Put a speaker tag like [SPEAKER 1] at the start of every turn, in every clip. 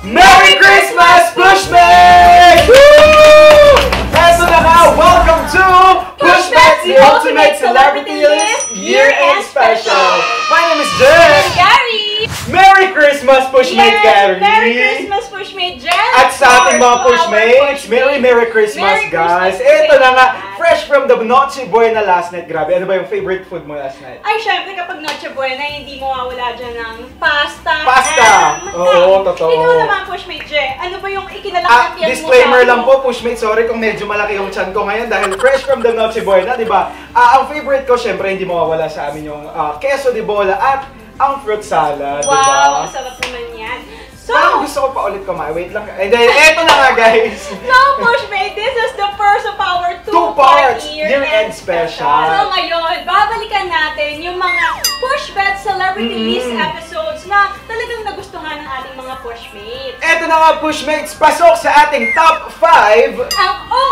[SPEAKER 1] Merry Christmas, Pushmates! Woo! Eto na nga, welcome to Pushmates, the Ultimate Celebrity List Year-End Special! My name is Jen!
[SPEAKER 2] I'm Gary!
[SPEAKER 1] Merry Christmas, Pushmate Gary!
[SPEAKER 2] Merry Christmas, Pushmate Jen!
[SPEAKER 1] At sa ating mga Pushmates, Merry Christmas, guys! Ito na nga, fresh from the Noche Buena last night. Grabe, ano ba yung favorite food mo last night?
[SPEAKER 2] Ay, syempre kapag Noche Buena, hindi mawawala dyan ng pasta.
[SPEAKER 1] Oo, totoo.
[SPEAKER 2] Ikaw naman, Pushmate Jen, ano ba yung ikinalakang tiyan mo?
[SPEAKER 1] Disclaimer lang po, Pushmate, sorry kung medyo malaki yung chan ko ngayon dahil fresh from the Noche Buena, di ba? Ang favorite ko, syempre, hindi mawawala sa amin yung queso de bola at ang fruit salad, di ba?
[SPEAKER 2] Wow, ang sarap naman yan. So,
[SPEAKER 1] gusto ko pa ulit kumain. Wait lang. And then, eto na nga, guys.
[SPEAKER 2] So, Pushmate, this is the first of our
[SPEAKER 1] two-part
[SPEAKER 2] year-end
[SPEAKER 1] special.
[SPEAKER 2] So, ngayon, babalikan natin yung mga Pushbet Celebrity List episodes na talagang nagustuhan ng ating mga Pushmates.
[SPEAKER 1] Eto na nga, Pushmates, pasok sa ating top 5.
[SPEAKER 2] Ang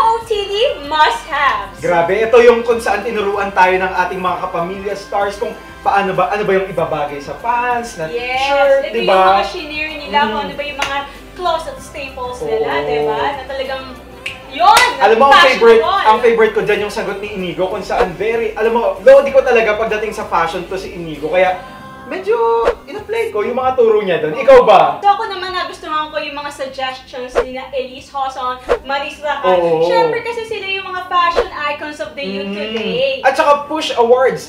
[SPEAKER 2] OOTD must-haves.
[SPEAKER 1] Grabe, ito yung kung saan tinuruan tayo ng ating mga kapamilya stars kung ano ba yung ibabagay sa pants, na shirt,
[SPEAKER 2] ito
[SPEAKER 1] diba?
[SPEAKER 2] yung mga shinare nila, kung ano ba yung mga closet staples nila, diba? Na talagang, yun!
[SPEAKER 1] Alam mo, ang favorite ko dyan yung sagot ni Inigo kung saan alam mo, lodi ko talaga pagdating sa fashion to si Inigo, kaya medyo in-apply ko yung mga turo niya doon. Ikaw ba?
[SPEAKER 2] So ako naman nagustuhan ko yung mga suggestions nila Elise Hoson, Maris Rakan. Siyempre kasi sila yung mga fashion icons of the youth today.
[SPEAKER 1] At saka Push Awards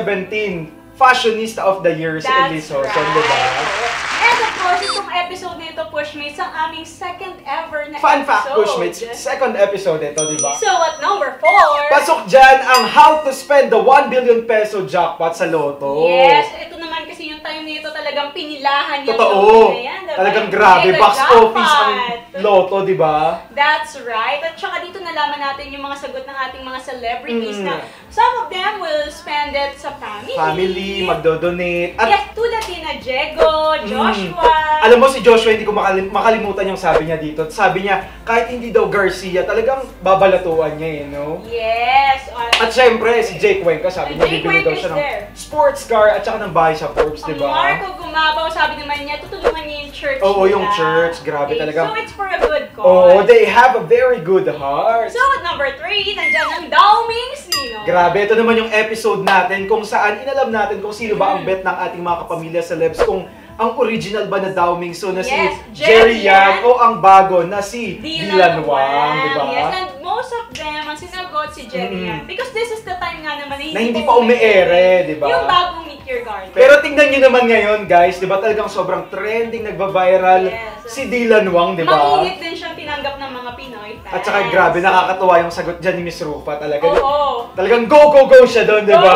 [SPEAKER 1] 2017, Fashionista of the Year si Elise Hoson, diba?
[SPEAKER 2] And of course, itong episode nito, Pushmates, ang aming second ever na
[SPEAKER 1] Fun fact, Pushmates, second episode ito, diba?
[SPEAKER 2] So at number 4,
[SPEAKER 1] pasok dyan ang How to Spend the 1 Billion Peso Jackpot sa Lotto.
[SPEAKER 2] Yes, ito naman kasi yung time nito talagang pinilahan yung
[SPEAKER 1] Lotto na
[SPEAKER 2] yan, diba?
[SPEAKER 1] Talagang grabe, box office ang Lotto, diba?
[SPEAKER 2] That's right. At saka dito nalaman natin yung mga sagot ng ating mga celebrities na some of them will spend it sa family,
[SPEAKER 1] magdodonate. At
[SPEAKER 2] yes, tulad ni na Diego, Joshua.
[SPEAKER 1] Alam mo si Joshua, hindi ko makalimutan yung sabi niya dito. Sabi niya, kahit hindi daw Garcia, talagang babalatuan niya no?
[SPEAKER 2] Yes.
[SPEAKER 1] At syempre, si Jake Cuenca, sabi niya, bibili daw siya ng sports car at saka ng bahay sa Forbes, diba?
[SPEAKER 2] Marco Gumabaw, sabi naman niya, tutulungan niya yung church
[SPEAKER 1] Oo,
[SPEAKER 2] nila.
[SPEAKER 1] yung church. Grabe talaga.
[SPEAKER 2] So it's for a good cause.
[SPEAKER 1] Oh, they have a very good heart.
[SPEAKER 2] So at number 3, nandiyan ang Daoming Sino.
[SPEAKER 1] Grabe, ito naman yung episode natin kung saan inalam natin kung sino ba ang bet ng ating mga kapamilya celebs, kung ang original ba na Daoming So na si Jerry Yan o ang bago na si Dylan Wang, diba?
[SPEAKER 2] Yes, and most of them, ang sinagot si Jerry Yan. Because this is the time nga naman
[SPEAKER 1] na hindi pa umi-ere, diba?
[SPEAKER 2] Yung bagong Meet Your Garden.
[SPEAKER 1] Pero tingnan nyo naman ngayon, guys, diba talagang sobrang trending, nagba-viral si Dylan Wang, diba?
[SPEAKER 2] Mainit din siyang tinanggap ng mga Pinoy fans.
[SPEAKER 1] At saka grabe, nakakatuwa yung sagot dyan ni Miss Rufa talaga.
[SPEAKER 2] Oo.
[SPEAKER 1] Talagang go siya doon, diba?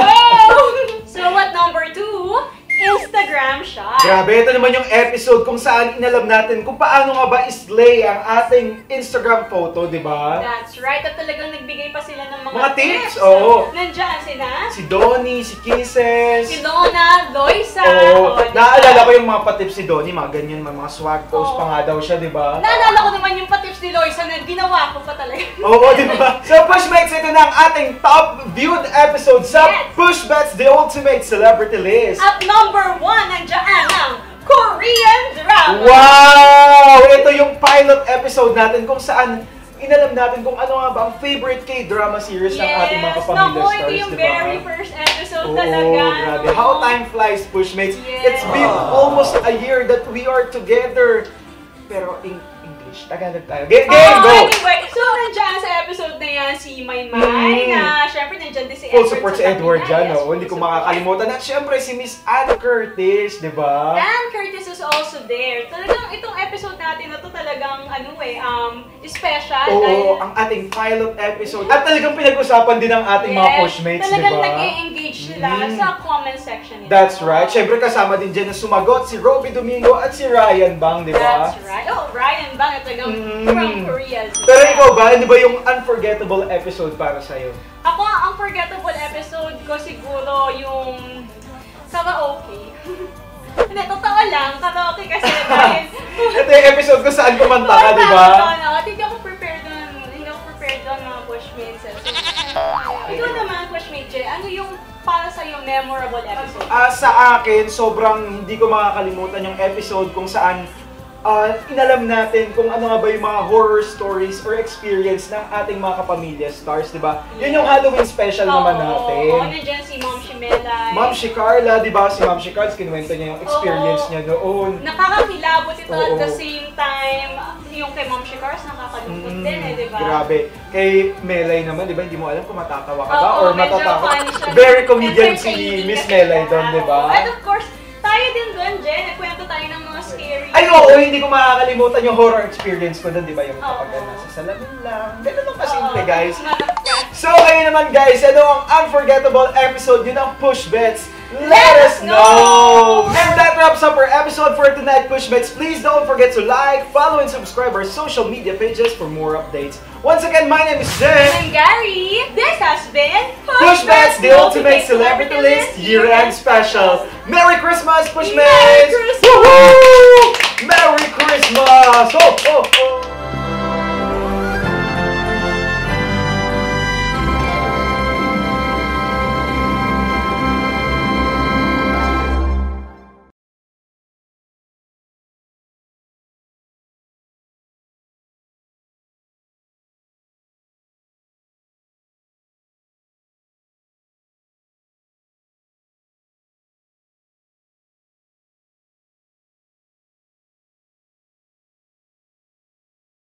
[SPEAKER 2] So at number 2, Instagram shot.
[SPEAKER 1] Grabe, ito naman yung episode kung saan inalam natin kung paano nga ba islay ang ating Instagram photo, di ba?
[SPEAKER 2] That's right. At talagang nagbigay pa sila ng
[SPEAKER 1] mga tips. Oo.
[SPEAKER 2] Nandiyan sila.
[SPEAKER 1] Si Donnie, si Kisses.
[SPEAKER 2] Si Lona, Loisa.
[SPEAKER 1] Oo. Naalala ko yung mga patips si Donnie, mga ganyan, mga swag post pa nga daw siya, di ba?
[SPEAKER 2] Naalala ko naman yung patips ni Loisa na ginawa ko pa talaga.
[SPEAKER 1] Oo, di ba? So, Pushmates, ito na ang ating top viewed episode sa Pushbets, the Ultimate Celebrity List.
[SPEAKER 2] At number 1, nandiyan ang Korean drama.
[SPEAKER 1] Wow! Ito yung pilot episode natin kung saan inalam natin kung ano nga ba ang favorite K-drama series ng ating mga kapamilya stars,
[SPEAKER 2] ito yung very first episode talaga.
[SPEAKER 1] Grabe. How time flies, Pushmates. It's been almost a year that we are together. Pero English, Tagalog tayo. Game, go!
[SPEAKER 2] Anyway, so nandiyan sa episode na yan si Maymay na syempre nandiyan din si
[SPEAKER 1] Full support si Edward dyan, no? Hindi ko makakalimutan. At syempre si Miss Anne Curtis, di ba?
[SPEAKER 2] Anne Curtis is also there. Talagang itong episode natin na to talagang special.
[SPEAKER 1] Oo, ang ating pilot episode. At talagang pinag-usapan din ng ating mga Pushmates, di ba?
[SPEAKER 2] Talagang nag-e-engage sila sa comment section nila.
[SPEAKER 1] That's right. Syempre kasama din dyan na sumagot si Robby Domingo at si Ryan Bang, di ba?
[SPEAKER 2] That's right. Oh, Ryan Bang, talagang from Korea.
[SPEAKER 1] Pero ikaw ba, ano ba yung unforgettable episode para sa'yo?
[SPEAKER 2] Ako, ang unforgettable episode ko siguro yung karaoke. Hindi, totoo lang, karaoke kasi dahil...
[SPEAKER 1] Ito yung episode ko saan kumanta ka, di ba?
[SPEAKER 2] Hindi ako prepared doon mga Pushmates. Ikaw naman, Pushmate Jay, ano yung para sa'yo memorable episode?
[SPEAKER 1] Sa akin, sobrang hindi ko makakalimutan yung episode kung saan inalam natin kung ano nga ba yung mga horror stories or experience ng ating mga kapamilya stars, di ba? Yun yung Halloween special naman natin.
[SPEAKER 2] Oo, nandiyan si Ma'am Shimelay.
[SPEAKER 1] Ma'am Carla, di ba? Si Ma'am Carla, kinuwento niya yung experience niya noon.
[SPEAKER 2] Nakakakilabot ito at the same time. Yung kay Ma'am Carla, nakakalungkot din di ba?
[SPEAKER 1] Grabe. Kay Melay naman, di ba? Hindi mo alam kung matatawa ka ba or
[SPEAKER 2] medyo
[SPEAKER 1] matatawa.
[SPEAKER 2] funny siya.
[SPEAKER 1] Very comedian si Miss Melay doon, di ba?
[SPEAKER 2] And of course, tayo din doon, Jen. Nagkwento tayo ng mga scary.
[SPEAKER 1] Ay, oo, hindi ko makakalimutan yung horror experience ko doon, di ba? Yung kapag nasa salamin lang. Ganun lang kasimple, guys. So, kayo naman, guys, ano ang unforgettable episode yun ng Push Bets? Let us know! And that wraps up our episode for tonight, Push Bets. Please don't forget to like, follow, and subscribe our social media pages for more updates. Once again, my name is Jen.
[SPEAKER 2] I'm Gary. This has been
[SPEAKER 1] Push Bets, the ultimate celebrity list year-end special. Merry Christmas, Push Bets!
[SPEAKER 2] Merry Christmas!
[SPEAKER 1] Woohoo! Merry Christmas! Ho, ho, ho!